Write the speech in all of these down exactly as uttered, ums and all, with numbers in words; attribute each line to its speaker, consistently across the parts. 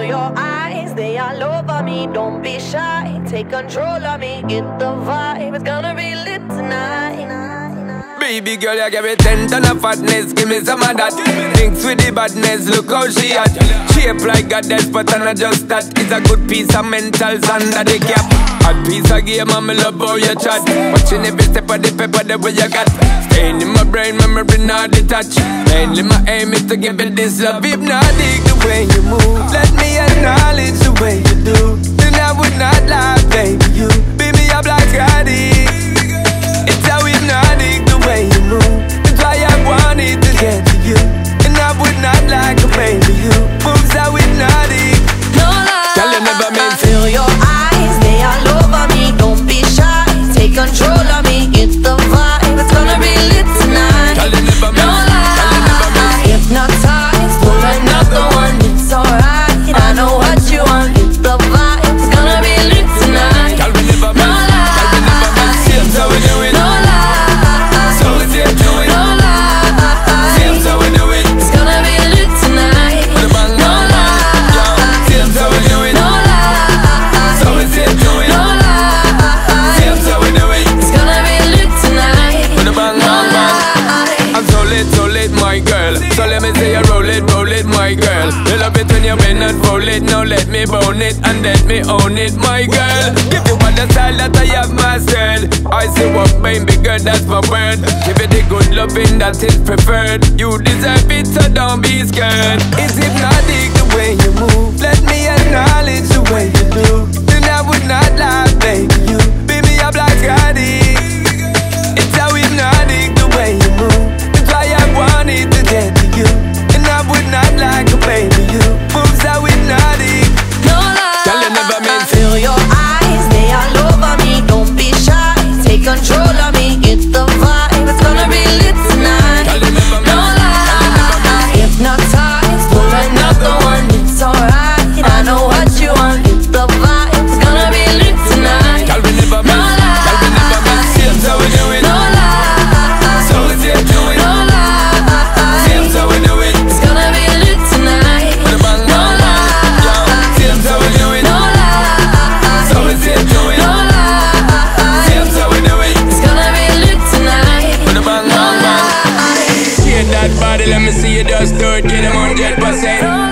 Speaker 1: your eyes, they all over me. Don't be shy, take control of me. Get the vibe, it's gonna be lit tonight.
Speaker 2: Baby girl, you give me ten ton of fatness, give me some of that. Thinks with the badness, look how she at. Shape like goddess, but I'm not just that. It's a good piece of mentals under the cap. Hot piece of game, and me love how you chat. Watching every step of the paper, the way you got. Staying in my brain, memory not detached. Mainly my aim is to give it this love. If not dig the way you move, let me acknowledge the way you do. Then I would not lie, baby, you beat me up like Scotty. It's how hypnotic the way you move. That's why I wanted to get to you. And I would not like a baby, you moves how hypnotic.
Speaker 1: No lie,
Speaker 2: girl, you never meant to.
Speaker 1: Feel your eyes, they all over me. Don't be shy, take control of me. It's the vibe, it's gonna be lit tonight.
Speaker 2: Girl, you never meant.
Speaker 1: No lie, hypnotized, pull another one. It's alright, I know what you want. It's the vibe, it's gonna be lit tonight.
Speaker 2: Girl, we never meant.
Speaker 1: No lie,
Speaker 2: girl, we never meant. Seems how we do it.
Speaker 1: no lie,
Speaker 2: so we do it.
Speaker 1: no lie.
Speaker 2: Seems how we do it.
Speaker 1: It's gonna be lit tonight.
Speaker 2: With a bang,
Speaker 1: No
Speaker 2: bang, bang.
Speaker 1: lie,
Speaker 2: Seems how we do it.
Speaker 1: no lie.
Speaker 2: So we do it.
Speaker 1: No lie,
Speaker 2: Seems how we do it.
Speaker 1: it's gonna be lit tonight.
Speaker 2: With a bang,
Speaker 1: No
Speaker 2: bang, bang.
Speaker 1: lie.
Speaker 2: I'm so lit, so lit, my girl. So let me say you roll it, roll it, my girl. You love it when you bend and roll it. Now let me bone it and let me own it, my girl. Give you all the style that I have mastered. I say what baby girl, that's my word. Give it the good loving that is preferred. You deserve it, so don't be scared. It's hypnotic the way you move. Let me acknowledge the way you do. Then I would not lie, baby. You beat me up like Scotty. It's how hypnotic the way you move. That's why I wanted to get to you. And I would not like a baby, you moves how hypnotic.
Speaker 1: No lie,
Speaker 2: Girl, you never meant to.
Speaker 1: feel your eyes, they all over me. Don't be shy, take control of me. It's the vibe, it's gonna be lit tonight.
Speaker 2: Girl, you never
Speaker 1: No
Speaker 2: meant.
Speaker 1: lie, hypnotized, pull another one. It's alright, I know what you want. It's the vibe, it's gonna be lit tonight.
Speaker 2: Girl, we never
Speaker 1: No
Speaker 2: meant. Girl, we never meant. Seems how we do it.
Speaker 1: No lie,
Speaker 2: So we do it.
Speaker 1: no lie.
Speaker 2: Seems how we do it.
Speaker 1: It's gonna be lit tonight.
Speaker 2: With a bang,
Speaker 1: No
Speaker 2: bang, bang.
Speaker 1: lie,
Speaker 2: Seems how we do it.
Speaker 1: no lie.
Speaker 2: So we do it.
Speaker 1: No lie,
Speaker 2: Seems how we do it.
Speaker 1: it's gonna be lit tonight.
Speaker 2: With a bang,
Speaker 1: No
Speaker 2: bang, bang.
Speaker 1: lie,
Speaker 2: Shake that body, let me see you just do it. Get them one hundred percent.
Speaker 1: no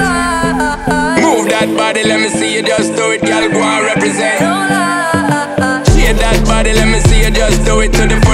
Speaker 1: lie,
Speaker 2: Move that body, let me see you just do it. Girl, go and represent.
Speaker 1: no lie.
Speaker 2: Shake that body, let me see you just do it to the